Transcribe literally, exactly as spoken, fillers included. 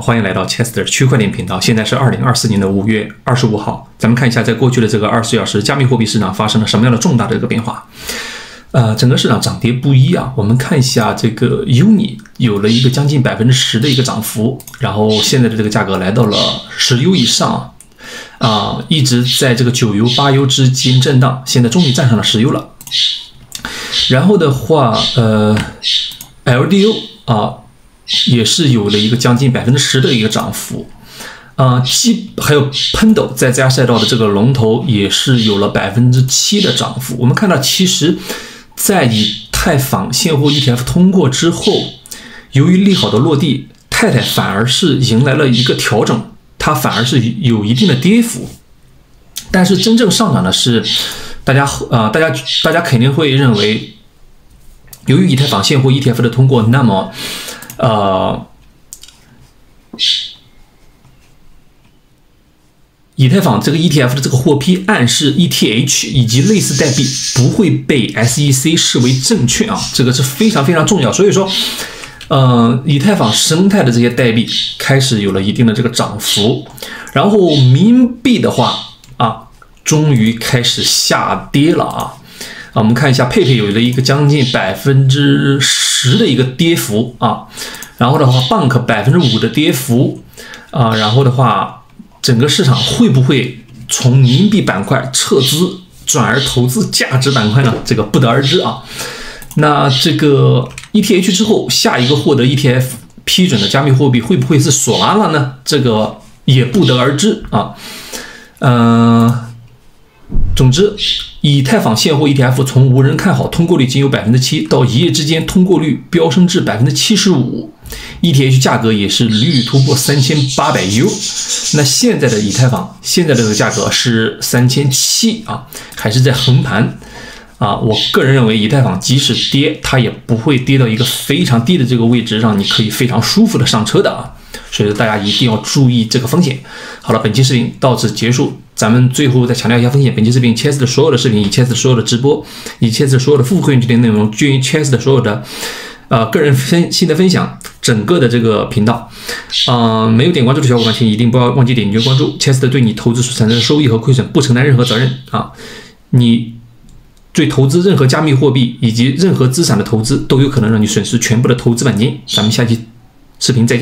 欢迎来到 Chester 区块链频道。现在是二零二四年的五月二十五号，咱们看一下在过去的这个二十四小时，加密货币市场发生了什么样的重大的一个变化。呃，整个市场涨跌不一啊。我们看一下这个 U N I 有了一个将近百分之十的一个涨幅，然后现在的这个价格来到了十 U 以上啊、呃，一直在这个九 U、八 U 之间震荡，现在终于站上了十 U 了。然后的话，呃 ，L D O 啊。也是有了一个将近百分之十的一个涨幅，啊、呃，基还有 Pendo 在加赛道的这个龙头也是有了百分之七的涨幅。我们看到，其实，在以太坊现货 E T F 通过之后，由于利好的落地，太太反而是迎来了一个调整，它反而是有一定的跌幅。但是真正上涨的是，大家啊、呃，大家大家肯定会认为，由于以太坊现货 E T F 的通过，那么呃，以太坊这个 E T F 的这个获批暗示 E T H 以及类似代币不会被 S E C 视为证券啊，这个是非常非常重要。所以说，呃，以太坊生态的这些代币开始有了一定的这个涨幅，然后冥币的话啊，终于开始下跌了啊。啊，我们看一下佩佩有了一个将近百分之十的一个跌幅啊，然后的话 ，Bank 百分之五的跌幅啊，然后的话，整个市场会不会从冥币板块撤资，转而投资价值板块呢？这个不得而知啊。那这个 E T H 之后，下一个获得 E T F 批准的加密货币会不会是索拉纳呢？这个也不得而知啊。嗯、呃。总之，以太坊现货 E T F 从无人看好，通过率仅有百分之七，到一夜之间通过率飙升至百分之七十五 ，E T H 价格也是屡屡突破三千八百 U。那现在的以太坊现在的这个价格是三千七啊，还是在横盘啊？我个人认为，以太坊即使跌，它也不会跌到一个非常低的这个位置，让你可以非常舒服的上车的啊。所以说大家一定要注意这个风险。好了，本期视频到此结束。咱们最后再强调一下风险，本期视频 Chess 的所有的视频以 Chess 的所有的直播，以 Chess 的所有的付费会员级的内容，均于 Chess 的所有的呃个人分析的分享，整个的这个频道，呃没有点关注的小伙伴，请一定不要忘记点击关注。Chess 的对你投资所产生的收益和亏损不承担任何责任啊，你对投资任何加密货币以及任何资产的投资都有可能让你损失全部的投资本金。咱们下期视频再见。